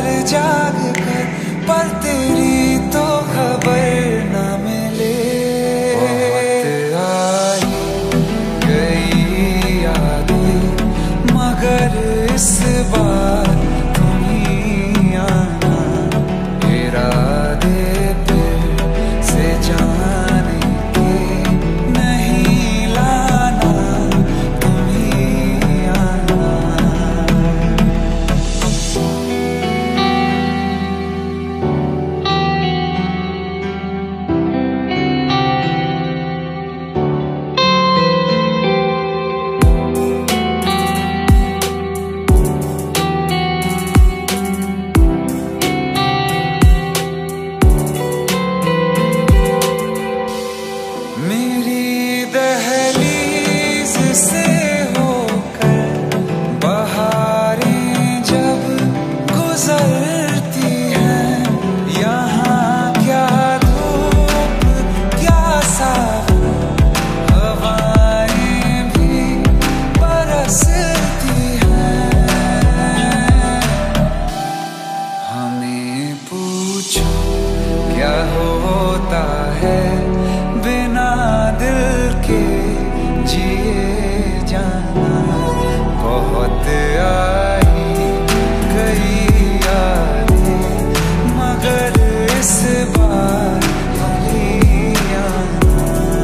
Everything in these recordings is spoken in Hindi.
कर जाग कर, पर तेरी तो खबर न मिले। बहुत आई गई यादें, मगर इस बार तुम ही आना। इरादे फिर से जाने के नहीं लाना, तुम ही आना। मेरी दहलीज से होकर बहारें जब गुजरती हैं, यहाँ क्या धूप क्या सावन, हवाएं भी बरसती हैं। हमें पूछो क्या होता है बिना दिल के जिए जाना। बहुत आई गई यादें, मगर इस बार तुम ही आना।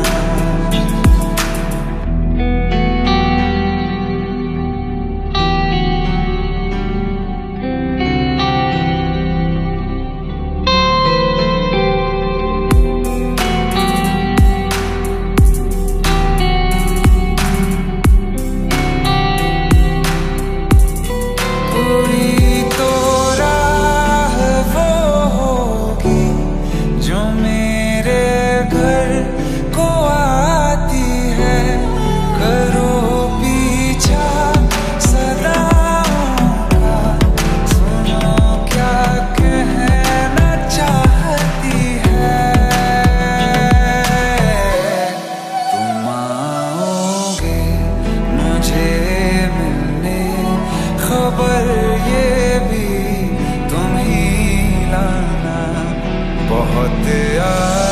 कोई तो राह वो होगी जो मेरे घर को आती है। करो पीछा सदाओं का, सुनो क्या कहना चाहती है। तुम आओगे मुझे मिलने, खबर ये भी तुम ही लाना। बहुत